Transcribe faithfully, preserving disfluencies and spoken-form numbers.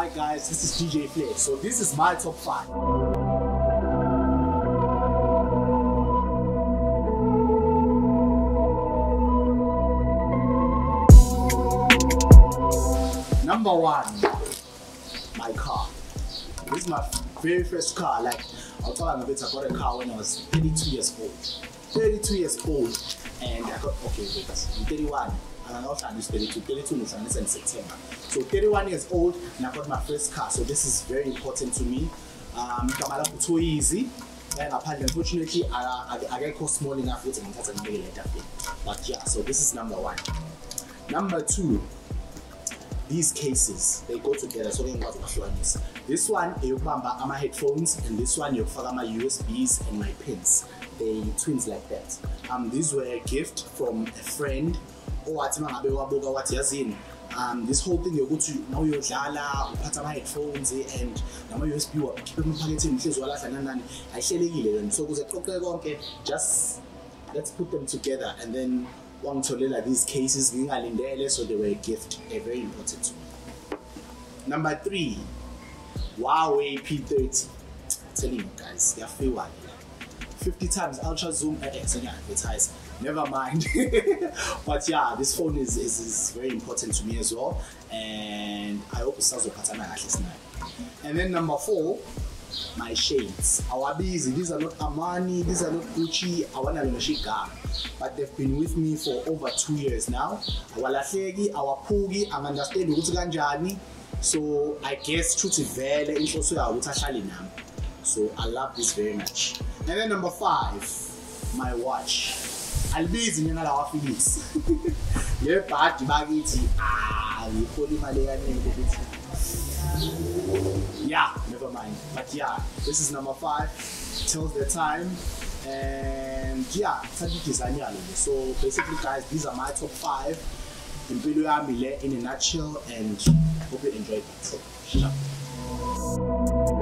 Hi guys, this is D J Flair. So this is my top five. Number one, my car. This is my very first car. Like, I'll tell you a bit, I got a car when I was thirty-two years old. thirty-two years old, and I got, okay, wait, I'm thirty-one. And I'm not trying to thirty-two, thirty-two is in September. So thirty-one years old, and I got my first car. So this is very important to me. Um, it's too easy. And unfortunately, I, I, I get cost small enough with later. But yeah, so this is number one. Number two, these cases, they go together. So this one, you bamba my headphones, and this one, you follow my U S Bs and my pins. They twins like that. Um, these were a gift from a friend. Oh, what um, this whole thing you go to now you're jala, put my headphones and now U S B keep them packaging I so okay, just let's put them together, and then one to like these cases so they were a gift, a very important to me. Number three, Huawei P thirty. Telling you guys, they feel one. fifty times ultra zoom uh, advertise. Never mind. But yeah, this phone is, is, is very important to me as well, and I hope it starts with Patana at least now. And then number four, my shades. Our busy. These are not Armani, these are not Gucci, I want to but they've been with me for over two years now. Our Lafegi, our Pugi, I'm understanding Ganjani. So I guess truth is very interesting. So I love this very much. And then number five, my watch. I'll be in another office. You're part baggy. Ah, we call him a yeah, never mind. But yeah, this is number five. Tells the time. And yeah, so basically, guys, these are my top five in a nutshell, and hope you enjoyed it. So,